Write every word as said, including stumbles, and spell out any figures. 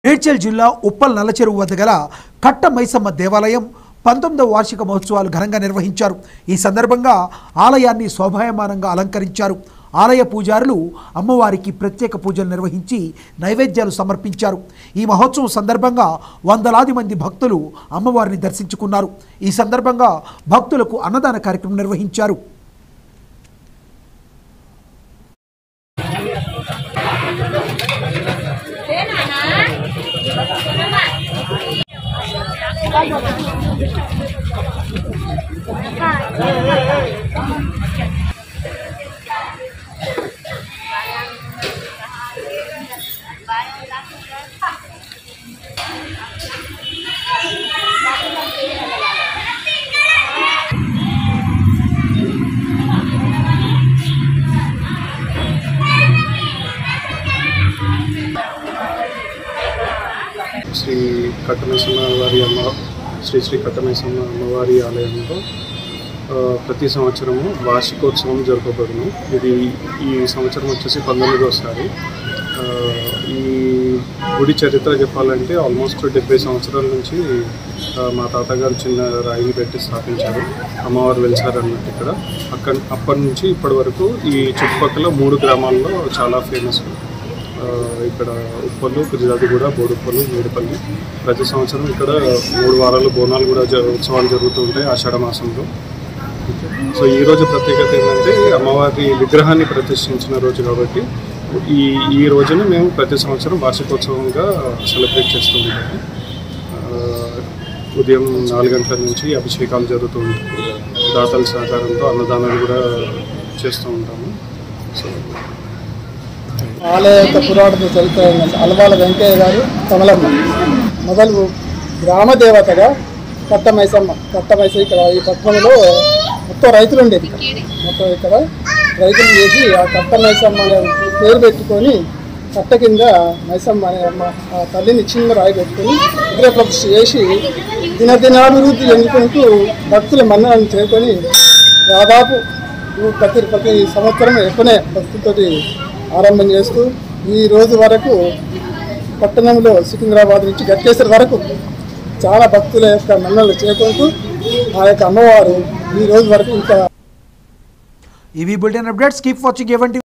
మేడ్చల్ జిల్లా ఉప్పల్ నల్లచెరువు వద్ద గల కట్ట మైసమ్మ దేవాలయం పంతొమ్మిదవ వార్షిక మహోత్సవాలు ఘనంగా నిర్వహించారు। ఈ సందర్భంగా ఆలయాన్ని శోభాయమానంగా అలంకరించారు। ఆలయ పూజారులు అమ్మవారికి ప్రత్యేక పూజలు నిర్వహించి నైవేద్యాలు సమర్పించారు। ఈ మహోత్సవం సందర్భంగా వందలాది మంది భక్తులు అమ్మవారిని దర్శించుకున్నారు। ఈ సందర్భంగా భక్తులకు అన్నదాన కార్యక్రమం నిర్వహించారు। శ్రీ కట్టమైసమ్మ వారి అమ్మ శ్రీ శ్రీ కట్టమైసమ్మ అమ్మవారి ఆలయంలో ప్రతి సంవత్సరము వార్షికోత్సవం జరపబడును। ఇది ఈ సంవత్సరం వచ్చేసి పంతొమ్మిదోసారి। ఈ గుడి చరిత్ర చెప్పాలంటే ఆల్మోస్ట్ డెబ్బై సంవత్సరాల నుంచి మా తాతగారు చిన్న రాయిని పెట్టి స్థాపించారు, అమ్మవారు వెలిసారు అన్నట్టు ఇక్కడ। అక్కడ అప్పటి నుంచి ఇప్పటి వరకు ఈ చుట్టుపక్కల మూడు గ్రామాల్లో చాలా ఫేమస్ ఇక్కడ ఉప్పలు, పిరిజాదిగూడ, బోడుప్పలు, మేడిపల్లి। ప్రతి సంవత్సరం ఇక్కడ మూడు వారాలు బోనాలు కూడా ఉత్సవాలు జరుగుతూ ఉంటాయి ఆషాఢ మాసంలో। సో ఈరోజు ప్రత్యేకత ఏంటంటే అమ్మవారి విగ్రహాన్ని ప్రతిష్ఠించిన రోజు కాబట్టి ఈ ఈ రోజున మేము ప్రతి సంవత్సరం వార్షికోత్సవంగా సెలబ్రేట్ చేస్తూ ఉంటాము। ఉదయం నాలుగు గంటల నుంచి అభిషేకాలు జరుగుతూ ఉంటాయి, దాతల సహకారంతో అన్నదానాలు కూడా చేస్తూ ఉంటాము। సో ఆలయ యొక్క పురాతన చరిత్ర అలవాల వెంకయ్య గారు కమలమ్మ మొదలు గ్రామ దేవతగా కట్టమైసమ్మ కట్టమైస ఇక్కడ ఈ పట్టణంలో మొత్తం రైతులు ఉండేది। ఇక్కడ మొత్తం ఇక్కడ రైతులు చేసి ఆ కట్టమైసమ్మ పేరు పెట్టుకొని కట్ట కింద మైసమ్మ అనే అమ్మ ఆ తల్లిని చిన్న రాయి పెట్టుకొని విగ్రహ ప్రతిష్ఠ చేసి దినదినాభివృద్ధి చెందుకుంటూ భక్తుల మన్ననను చేరుకొని దాదాపు ప్రతి ప్రతి సంవత్సరం ఎక్కువనే భక్తులతోటి ఆరంభం చేస్తూ ఈ రోజు వరకు పట్టణంలో సికింద్రాబాద్ నుంచి గట్కేశ్వర వరకు చాలా భక్తుల యొక్క మన్ననలు చేరుకుంటూ ఆ యొక్క అమ్మవారు ఈ రోజు వరకు ఇంకా EV bulletin updates keep watching event.